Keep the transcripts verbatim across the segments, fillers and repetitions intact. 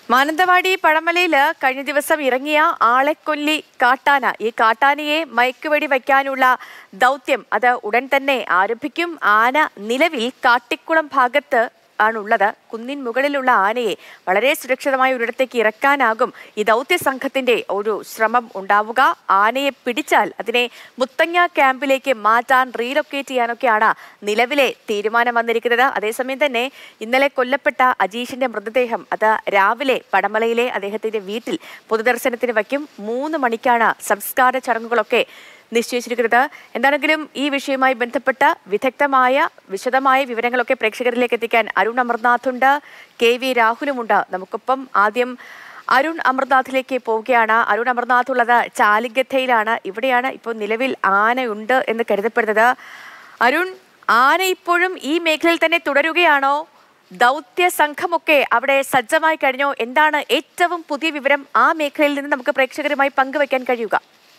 മാനന്തവാടി പഴമലയില് കഴിഞ്ഞ ദിവസം ഇറങ്ങിയ ആളെക്കൊല്ലി കാട്ടാന. ഈ കാട്ടാനയെ മയക്കുവെടി വയ്ക്കാനുള്ള ദൗത്യം അത് ഉടൻ തന്നെ ആരംഭിക്കും. ആന നിലവിൽ കാട്ടിക്കുളം ഭാഗത്ത് ആണുള്ളത്. കുന്നിൻ മുകളിലുള്ള ആനയെ വളരെ സുരക്ഷിതമായ ഒരിടത്തേക്ക് ഇറക്കാനാകും ഈ ദൗത്യ സംഘത്തിന്റെ ഒരു ശ്രമം ഉണ്ടാവുക. ആനയെ പിടിച്ചാൽ അതിനെ മുത്തങ്ങ ക്യാമ്പിലേക്ക് മാറ്റാൻ റീലൊക്കേറ്റ് ചെയ്യാനൊക്കെയാണ് നിലവിലെ തീരുമാനം വന്നിരിക്കുന്നത്. അതേസമയം തന്നെ ഇന്നലെ കൊല്ലപ്പെട്ട അജീഷിന്റെ മൃതദേഹം അത് രാവിലെ പടമലയിലെ അദ്ദേഹത്തിന്റെ വീട്ടിൽ പൊതുദർശനത്തിന് വയ്ക്കും. മൂന്ന് മണിക്കാണ് സംസ്കാര ചടങ്ങുകളൊക്കെ നിശ്ചയിച്ചിരിക്കുന്നത്. എന്താണെങ്കിലും ഈ വിഷയവുമായി ബന്ധപ്പെട്ട വിദഗ്ധമായ വിശദമായ വിവരങ്ങളൊക്കെ പ്രേക്ഷകരിലേക്ക് എത്തിക്കാൻ അരുൺ അമർനാഥുണ്ട്, കെ വി രാഹുലുമുണ്ട് നമുക്കൊപ്പം. ആദ്യം അരുൺ അമർനാഥിലേക്ക് പോവുകയാണ്. അരുൺ അമർനാഥ് ഉള്ളത് ചാലിഗത്തയിലാണ്. ഇവിടെയാണ് ഇപ്പോൾ നിലവിൽ ആനയുണ്ട് എന്ന് കരുതപ്പെടുന്നത്. അരുൺ, ആന ഇപ്പോഴും ഈ മേഖലയിൽ തന്നെ തുടരുകയാണോ? ദൗത്യ സംഘമൊക്കെ അവിടെ സജ്ജമായി കഴിഞ്ഞോ? എന്താണ് ഏറ്റവും പുതിയ വിവരം ആ മേഖലയിൽ നിന്ന് നമുക്ക് പ്രേക്ഷകരുമായി പങ്കുവയ്ക്കാൻ കഴിയുക?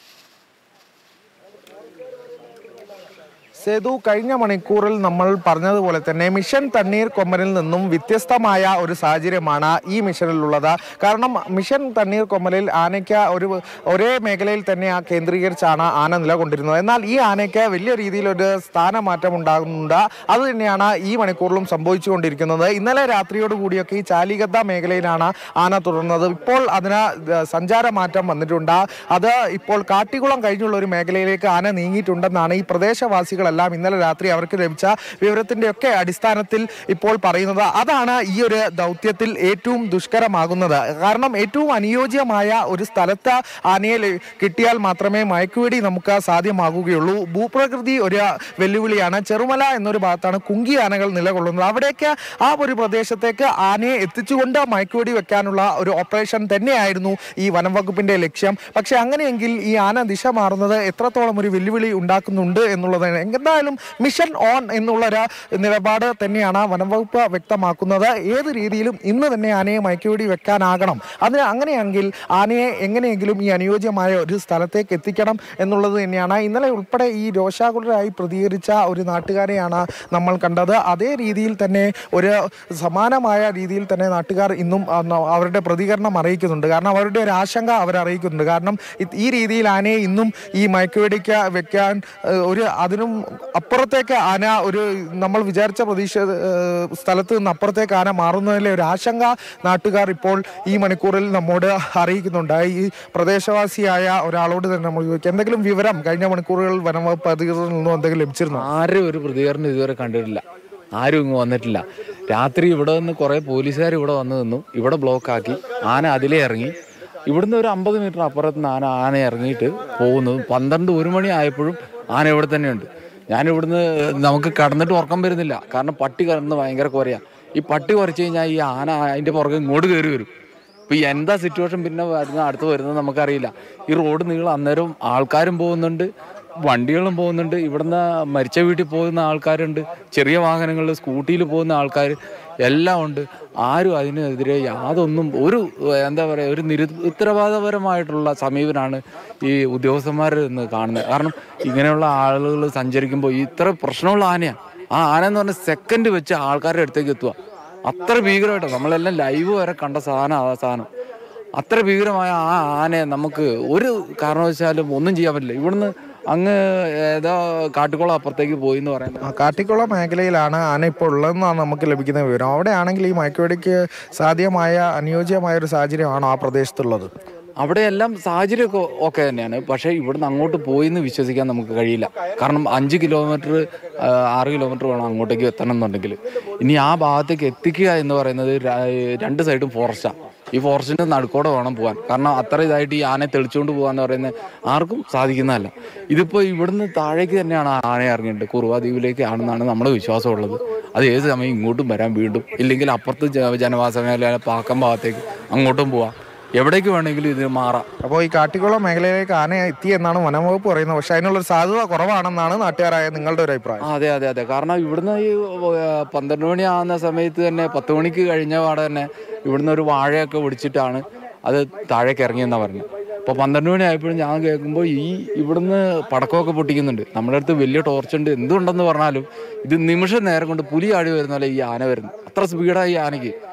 സേതു, കഴിഞ്ഞ മണിക്കൂറിൽ നമ്മൾ പറഞ്ഞതുപോലെ തന്നെ മിഷൻ തണ്ണീർക്കൊമ്പനിൽ നിന്നും വ്യത്യസ്തമായ ഒരു സാഹചര്യമാണ് ഈ മിഷനിലുള്ളത്. കാരണം മിഷൻ തണ്ണീർക്കൊമ്പനിൽ ആനയ്ക്ക് ഒരു ഒരേ മേഖലയിൽ തന്നെ കേന്ദ്രീകരിച്ചാണ് ആന നിലകൊണ്ടിരുന്നത്. എന്നാൽ ഈ ആനയ്ക്ക് വലിയ രീതിയിലൊരു സ്ഥാനമാറ്റം ഉണ്ടാകുന്നുണ്ട്. അത് തന്നെയാണ് ഈ മണിക്കൂറിലും സംഭവിച്ചുകൊണ്ടിരിക്കുന്നത്. ഇന്നലെ രാത്രിയോട് കൂടിയൊക്കെ ഈ ചാലിഗത്ത മേഖലയിലാണ് ആന തുടർന്നത്. ഇപ്പോൾ അതിന് സഞ്ചാരമാറ്റം വന്നിട്ടുണ്ട്. അത് ഇപ്പോൾ കാട്ടിക്കുളം കഴിഞ്ഞുള്ള ഒരു മേഖലയിലേക്ക് ആന നീങ്ങിയിട്ടുണ്ടെന്നാണ് ഈ പ്രദേശവാസികൾ എല്ലാം ഇന്നലെ രാത്രി അവർക്ക് ലഭിച്ച വിവരത്തിന്റെ ഒക്കെ അടിസ്ഥാനത്തിൽ ഇപ്പോൾ പറയുന്നത്. അതാണ് ഈ ഒരു ദൗത്യത്തിൽ ഏറ്റവും ദുഷ്കരമാകുന്നത്. കാരണം ഏറ്റവും അനുയോജ്യമായ ഒരു സ്ഥലത്ത് ആനയെ കിട്ടിയാൽ മാത്രമേ മയക്കുവെടി നമുക്ക് സാധ്യമാകുകയുള്ളൂ. ഭൂപ്രകൃതി ഒരു വെല്ലുവിളിയാണ്. ചെറുമല എന്നൊരു ഭാഗത്താണ് കുങ്കി ആനകൾ നിലകൊള്ളുന്നത്. അവിടേക്ക് ആ ഒരു പ്രദേശത്തേക്ക് ആനയെ എത്തിച്ചുകൊണ്ട് മയക്കുവെടി വെക്കാനുള്ള ഒരു ഓപ്പറേഷൻ തന്നെയായിരുന്നു ഈ വനം വകുപ്പിന്റെ ലക്ഷ്യം. പക്ഷെ അങ്ങനെയെങ്കിൽ ഈ ആന ദിശ മാറുന്നത് എത്രത്തോളം ഒരു വെല്ലുവിളി ഉണ്ടാക്കുന്നുണ്ട് എന്നുള്ളതാണ്. എന്തായാലും മിഷൻ ഓൺ എന്നുള്ളൊരു നിലപാട് തന്നെയാണ് വനംവകുപ്പ് വ്യക്തമാക്കുന്നത്. ഏത് രീതിയിലും ഇന്ന് തന്നെ ആനയെ മയക്കുവെടി വെക്കാനാകണം. അതിന് അങ്ങനെയെങ്കിൽ ആനയെ എങ്ങനെയെങ്കിലും ഈ അനുയോജ്യമായ ഒരു സ്ഥലത്തേക്ക് എത്തിക്കണം എന്നുള്ളത് തന്നെയാണ്. ഇന്നലെ ഉൾപ്പെടെ ഈ രോഷാകുലരായി പ്രതികരിച്ച ഒരു നാട്ടുകാരെയാണ് നമ്മൾ കണ്ടത്. അതേ രീതിയിൽ തന്നെ ഒരു സമാനമായ രീതിയിൽ തന്നെ നാട്ടുകാർ ഇന്നും അവരുടെ പ്രതികരണം അറിയിക്കുന്നുണ്ട്. കാരണം അവരുടെ ഒരു ആശങ്ക അവരറിയിക്കുന്നുണ്ട്. കാരണം ഈ രീതിയിൽ ആനയെ ഇന്നും ഈ മയക്കുവെടിക്ക് വെക്കാൻ ഒരു അതിനും അപ്പുറത്തേക്ക് ആന ഒരു നമ്മൾ വിചാരിച്ച പ്രതീക്ഷ സ്ഥലത്ത് നിന്ന് അപ്പുറത്തേക്ക് ആന മാറുന്നതിലെ ഒരു ആശങ്ക നാട്ടുകാർ ഇപ്പോൾ ഈ മണിക്കൂറിൽ നമ്മോട് അറിയിക്കുന്നുണ്ട്. ഈ പ്രദേശവാസിയായ ഒരാളോട് തന്നെ നമ്മൾ ചോദിക്കാം, എന്തെങ്കിലും വിവരം കഴിഞ്ഞ മണിക്കൂറുകളിൽ വനംവകുപ്പ് അധികൃതരിൽ നിന്നും എന്തെങ്കിലും ലഭിച്ചിരുന്നു? ആരും ഒരു പ്രതികരണം ഇതുവരെ കണ്ടിട്ടില്ല. ആരും ഇങ്ങ് വന്നിട്ടില്ല. രാത്രി ഇവിടെ നിന്ന് കുറേ പോലീസുകാർ ഇവിടെ വന്നു നിന്നു. ഇവിടെ ബ്ലോക്കാക്കി ആന അതിലേ ഇറങ്ങി. ഇവിടുന്ന് ഒരു അമ്പത് മീറ്റർ അപ്പുറത്ത് നിന്ന് ആന ആന ഇറങ്ങിയിട്ട് പോകുന്നു. പന്ത്രണ്ട് ഒരു മണി ആയപ്പോഴും ആന ഇവിടെ തന്നെയുണ്ട്. ഞാനിവിടുന്ന് നമുക്ക് കടന്നിട്ട് ഉറക്കം വരുന്നില്ല. കാരണം പട്ടി കടന്ന് ഭയങ്കര കുറയാണ്. ഈ പട്ടി കുറച്ച് കഴിഞ്ഞാൽ ഈ ആന അതിൻ്റെ പുറകെ ഇങ്ങോട്ട് കയറി വരും. ഇപ്പോൾ ഈ എന്താ സിറ്റുവേഷൻ പിന്നെ വരുന്ന അടുത്ത് വരുന്നത് നമുക്കറിയില്ല. ഈ റോഡ് നീളം അന്നേരം ആൾക്കാരും പോകുന്നുണ്ട്, വണ്ടികളും പോകുന്നുണ്ട്. ഇവിടുന്ന് മരിച്ച വീട്ടിൽ പോകുന്ന ആൾക്കാരുണ്ട്, ചെറിയ വാഹനങ്ങളിൽ സ്കൂട്ടിയിൽ പോകുന്ന ആൾക്കാർ എല്ലാം ഉണ്ട്. ആരും അതിനെതിരെ യാതൊന്നും ഒരു എന്താ പറയുക ഒരു നിരു ഉത്തരവാദപരമായിട്ടുള്ള സമീപനമാണ് ഈ ഉദ്യോഗസ്ഥന്മാർ ഇന്ന് കാണുന്നത്. കാരണം ഇങ്ങനെയുള്ള ആളുകൾ സഞ്ചരിക്കുമ്പോൾ ഇത്ര പ്രശ്നമുള്ള ആനയാണ്. ആ ആന എന്ന് പറഞ്ഞാൽ സെക്കൻഡ് വെച്ച് ആൾക്കാരുടെ അടുത്തേക്ക് എത്തുക. അത്ര ഭീകരമായിട്ടോ നമ്മളെല്ലാം ലൈവ് വരെ കണ്ട സാധനം ആ സാധനം. അത്ര ഭീകരമായ ആ ആനയെ നമുക്ക് ഒരു കാരണവശാലും ഒന്നും ചെയ്യാൻ പറ്റില്ല. ഇവിടുന്ന് അങ്ങ് ഏതോ കാട്ടിക്കുളം അപ്പുറത്തേക്ക് പോയി എന്ന് പറയുന്നത്. കാട്ടിക്കുളം മേഖലയിലാണ് ആന ഇപ്പോൾ ഉള്ളതെന്നാണ് നമുക്ക് ലഭിക്കുന്ന വിവരം. അവിടെ ആണെങ്കിൽ ഈ മയക്കുവെടിക്ക് സാധ്യമായ അനുയോജ്യമായ ഒരു സാഹചര്യമാണോ ആ പ്രദേശത്തുള്ളത്? അവിടെയെല്ലാം സാഹചര്യമൊക്കെ ഓക്കെ തന്നെയാണ്. പക്ഷേ ഇവിടുന്ന് അങ്ങോട്ട് പോയി എന്ന് വിശ്വസിക്കാൻ നമുക്ക് കഴിയില്ല. കാരണം അഞ്ച് കിലോമീറ്റർ ആറ് കിലോമീറ്റർ വേണം അങ്ങോട്ടേക്ക് എത്തണം എന്നുണ്ടെങ്കിൽ. ഇനി ആ ഭാഗത്തേക്ക് എത്തിക്കുക എന്ന് പറയുന്നത് രണ്ട് സൈഡും ഫോറസ്റ്റാണ്. ഈ ഫോറസ്റ്റിൻ്റെ നടുക്കോടെ വേണം പോകാൻ. കാരണം അത്ര ഇതായിട്ട് ഈ ആനയെ തെളിച്ചുകൊണ്ട് പോകാന്ന് പറയുന്നത് ആർക്കും സാധിക്കുന്നതല്ല. ഇതിപ്പോൾ ഇവിടുന്ന് താഴേക്ക് തന്നെയാണ് ആന ഇറങ്ങിയിട്ട് കുറുവാ ദ്വീപിലേക്ക് ആണെന്നാണ് നമ്മുടെ വിശ്വാസമുള്ളത്. അത് ഏത് സമയം ഇങ്ങോട്ടും വരാൻ വീണ്ടും, ഇല്ലെങ്കിൽ അപ്പുറത്ത് ജനവാസ മേഖല പാക്കം ഭാഗത്തേക്ക് അങ്ങോട്ടും പോവാം. എവിടേക്ക് വേണമെങ്കിലും ഇതിന് മാറാം. അപ്പോൾ ഈ കാട്ടിക്കുളം മേഖലയിലേക്ക് ആന എത്തി എന്നാണ് വനംവകുപ്പ് പറയുന്നത്. പക്ഷേ അതിനുള്ളൊരു സാധ്യത കുറവാണെന്നാണ് നാട്ടുകാരായ നിങ്ങളുടെ ഒരു അഭിപ്രായം? അതെ അതെ അതെ കാരണം ഇവിടുന്ന് ഈ പന്ത്രണ്ട് മണി ആകുന്ന സമയത്ത് തന്നെ പത്ത് മണിക്ക് കഴിഞ്ഞ പാടെ തന്നെ ഇവിടുന്ന് ഒരു വാഴയൊക്കെ ഒടിച്ചിട്ടാണ് അത് താഴേക്ക് ഇറങ്ങിയെന്നാണ് പറഞ്ഞത്. അപ്പോൾ പന്ത്രണ്ട് മണി ആയപ്പോഴും ഞാൻ കേൾക്കുമ്പോൾ ഈ ഇവിടുന്ന് പടക്കമൊക്കെ പൊട്ടിക്കുന്നുണ്ട്. നമ്മുടെ അടുത്ത് വലിയ ടോർച്ചുണ്ട്. എന്തുണ്ടെന്ന് പറഞ്ഞാലും ഇത് നിമിഷം നേരം കൊണ്ട് പുലി ആടി വരുന്ന പോലെ ഈ ആന വരുന്നു. അത്ര സ്പീഡായി ഈ ആനയ്ക്ക്.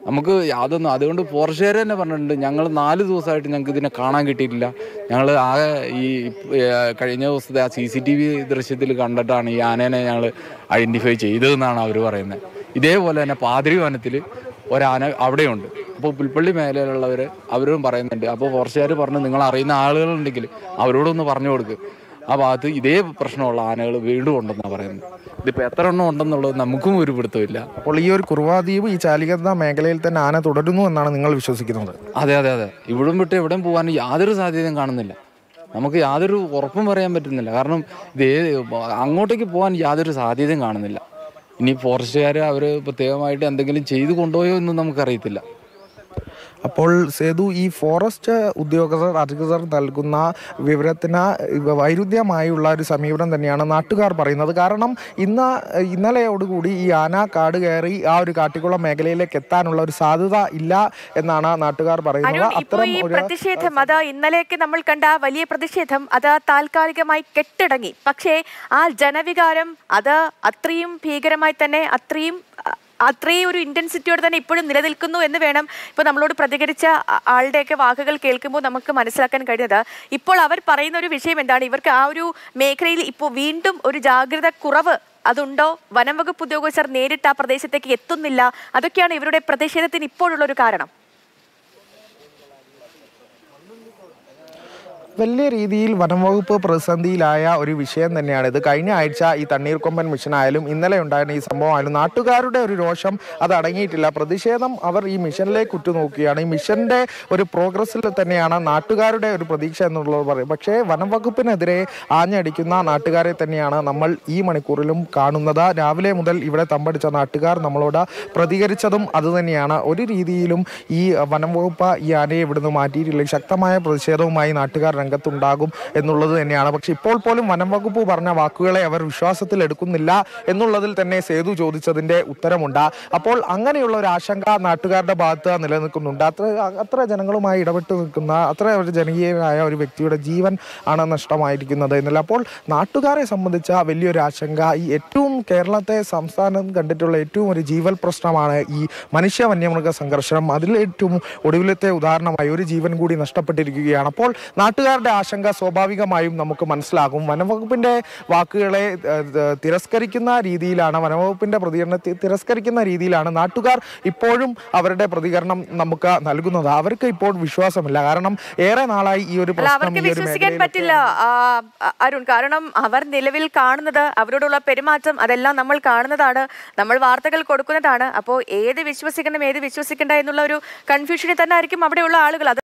നമുക്ക് യാതൊന്നും. അതുകൊണ്ട് ഫോറസ്റ്റുകാർ തന്നെ പറഞ്ഞിട്ടുണ്ട്, ഞങ്ങൾ നാല് ദിവസമായിട്ട് ഞങ്ങൾക്ക് ഇതിനെ കാണാൻ കിട്ടിയിട്ടില്ല. ഞങ്ങൾ ആകെ ഈ കഴിഞ്ഞ ദിവസത്തെ ആ സി സി ടി വി ദൃശ്യത്തിൽ കണ്ടിട്ടാണ് ഈ ആനേനെ ഞങ്ങൾ ഐഡൻറ്റിഫൈ ചെയ്തതെന്നാണ് അവർ പറയുന്നത്. ഇതേപോലെ തന്നെ പാതിരി വനത്തിൽ ഒരാന അവിടെയുണ്ട്. അപ്പോൾ പുൽപ്പള്ളി മേഖലയിലുള്ളവർ അവരും പറയുന്നുണ്ട്. അപ്പോൾ ഫോറസ്റ്റുകാർ പറഞ്ഞു, നിങ്ങൾ അറിയുന്ന ആളുകളുണ്ടെങ്കിൽ അവരോടൊന്ന് പറഞ്ഞു കൊടുക്കുക, ആ ഭാഗത്ത് ഇതേ പ്രശ്നമുള്ള ആനകൾ വീണ്ടും ഉണ്ടെന്നാണ് പറയുന്നത്. ഇതിപ്പോൾ എത്ര എണ്ണം ഉണ്ടെന്നുള്ളത് നമുക്കും ഒരു പിടുത്തമില്ല. അപ്പോൾ ഈ ഒരു കുറുവാദ്വീപ് ഈ ചാലികത മേഖലയിൽ തന്നെ ആന തുടരുന്നു എന്നാണ് നിങ്ങൾ വിശ്വസിക്കുന്നത്? അതെ അതെ അതെ ഇവിടം വിട്ട് എവിടെയും പോകാൻ യാതൊരു സാധ്യതയും കാണുന്നില്ല. നമുക്ക് യാതൊരു ഉറപ്പും പറയാൻ പറ്റുന്നില്ല. കാരണം ഇത് അങ്ങോട്ടേക്ക് പോകാൻ യാതൊരു സാധ്യതയും കാണുന്നില്ല. ഇനി ഫോറസ്റ്റുകാർ അവർ പ്രത്യേകമായിട്ട് എന്തെങ്കിലും ചെയ്തു കൊണ്ടുപോയോ എന്നും നമുക്കറിയത്തില്ല. അപ്പോൾ സേതു, ഈ ഫോറസ്റ്റ് ഉദ്യോഗസ്ഥർ അധികൃതർ നൽകുന്ന വിവരത്തിന് വൈരുദ്ധ്യമായുള്ള ഒരു സമീപനം തന്നെയാണ് നാട്ടുകാർ പറയുന്നത്. കാരണം ഇന്ന് ഇന്നലെയോടുകൂടി ഈ ആന കാട് കയറി ആ ഒരു കാട്ടിക്കുളം മേഖലയിലേക്ക് എത്താനുള്ള ഒരു സാധ്യത ഇല്ല എന്നാണ് നാട്ടുകാർ പറയുന്നത്. ഇപ്പോൾ ഈ പ്രതിഷേധം അത് ഇന്നലെയൊക്കെ നമ്മൾ കണ്ട വലിയ പ്രതിഷേധം അത് താൽക്കാലികമായി കെട്ടടങ്ങി. പക്ഷേ ആ ജനവികാരം അത് അത്രയും ഭീകരമായി തന്നെ അത്രയും അത്രയും ഒരു ഇന്റൻസിറ്റിയോടെ തന്നെ ഇപ്പോഴും നിലനിൽക്കുന്നു എന്ന് വേണം ഇപ്പോൾ നമ്മളോട് പ്രതികരിച്ച ആളുടെയൊക്കെ വാക്കുകൾ കേൾക്കുമ്പോൾ നമുക്ക് മനസ്സിലാക്കാൻ കഴിയുന്നത്. ഇപ്പോൾ അവർ പറയുന്ന ഒരു വിഷയം എന്താണ്, ഇവർക്ക് ആ ഒരു മേഖലയിൽ ഇപ്പോൾ വീണ്ടും ഒരു ജാഗ്രത കുറവ് അതുണ്ടോ, വനം വകുപ്പ് ഉദ്യോഗസ്ഥർ നേരിട്ട് ആ പ്രദേശത്തേക്ക് എത്തുന്നില്ല, അതൊക്കെയാണ് ഇവരുടെ പ്രതിഷേധത്തിന് ഇപ്പോഴുള്ള ഒരു കാരണം. വലിയ രീതിയിൽ വനംവകുപ്പ് പ്രതിസന്ധിയിലായ ഒരു വിഷയം തന്നെയാണ് ഇത്. കഴിഞ്ഞ ആഴ്ച ഈ തണ്ണീർക്കൊമ്പൻ മിഷനായാലും ഇന്നലെ ഉണ്ടായിരുന്ന ഈ സംഭവമായാലും നാട്ടുകാരുടെ ഒരു രോഷം അത് അടങ്ങിയിട്ടില്ല. പ്രതിഷേധം അവർ ഈ മിഷനിലേക്ക് ഉറ്റുനോക്കുകയാണ്. ഈ മിഷന്റെ ഒരു പ്രോഗ്രസ്സിൽ തന്നെയാണ് നാട്ടുകാരുടെ ഒരു പ്രതീക്ഷ എന്നുള്ളത് പറയും. പക്ഷേ വനംവകുപ്പിനെതിരെ ആഞ്ഞടിക്കുന്ന നാട്ടുകാരെ തന്നെയാണ് നമ്മൾ ഈ മണിക്കൂറിലും കാണുന്നത്. രാവിലെ മുതൽ ഇവിടെ തമ്പടിച്ച നാട്ടുകാർ നമ്മളോട് പ്രതികരിച്ചതും അതുതന്നെയാണ്. ഒരു രീതിയിലും ഈ വനംവകുപ്പ് ഈ ആനയെ ഇവിടുന്ന് മാറ്റിയിട്ടില്ല. ശക്തമായ പ്രതിഷേധവുമായി നാട്ടുകാർ രംഗത്തുണ്ടാകും എന്നുള്ളത് തന്നെയാണ്. പക്ഷെ ഇപ്പോൾ പോലും വനം വകുപ്പ് പറഞ്ഞ വാക്കുകളെ അവർ വിശ്വാസത്തിൽ എടുക്കുന്നില്ല എന്നുള്ളതിൽ തന്നെ സേതു ചോദിച്ചതിന്റെ ഉത്തരമുണ്ട്. അപ്പോൾ അങ്ങനെയുള്ള ഒരു ആശങ്ക നാട്ടുകാരുടെ ഭാഗത്ത് നിലനിൽക്കുന്നുണ്ട്. അത്ര അത്ര ജനങ്ങളുമായി ഇടപെട്ട് നിൽക്കുന്ന അത്ര ഒരു ജനകീയമായ ഒരു വ്യക്തിയുടെ ജീവൻ ആണ് നഷ്ടമായിരിക്കുന്നത് എന്നല്ല. അപ്പോൾ നാട്ടുകാരെ സംബന്ധിച്ച വലിയൊരു ആശങ്ക, ഈ ഏറ്റവും കേരളത്തെ സംസ്ഥാനം കണ്ടിട്ടുള്ള ഏറ്റവും ഒരു ജീവൽ പ്രശ്നമാണ് ഈ മനുഷ്യ വന്യമൃഗ സംഘർഷം. അതിൽ ഏറ്റവും ഒടുവിലത്തെ ഉദാഹരണമായി ഒരു ജീവൻ കൂടി നഷ്ടപ്പെട്ടിരിക്കുകയാണ്. അപ്പോൾ നാട്ടുകാർ ആശങ്ക സ്വാഭാവികമായും നമുക്ക് മനസ്സിലാകും. വനംവകുപ്പിന്റെ വാക്കുകളെ തിരസ്കരിക്കുന്ന രീതിയിലാണ്, വനംവകുപ്പിന്റെ പ്രതികരണത്തെ തിരസ്കരിക്കുന്ന രീതിയിലാണ് നാട്ടുകാർ ഇപ്പോഴും അവരുടെ പ്രതികരണം നമുക്ക് നൽകുന്നത്. അവർക്ക് ഇപ്പോൾ വിശ്വാസമില്ല. കാരണം ഏറെ നാളായി ഈ ഒരു പ്രശ്നം വിശ്വസിക്കാൻ പറ്റില്ല അരുൺ. കാരണം അവർ നിലവിൽ കാണുന്നത്, അവരോടുള്ള പെരുമാറ്റം അതെല്ലാം നമ്മൾ കാണുന്നതാണ്, നമ്മൾ വാർത്തകൾ കൊടുക്കുന്നതാണ്. അപ്പോൾ ഏത് വിശ്വസിക്കണം ഏത് വിശ്വസിക്കേണ്ട എന്നുള്ള ഒരു കൺഫ്യൂഷനിൽ തന്നെ ആയിരിക്കും അവിടെയുള്ള ആളുകൾ.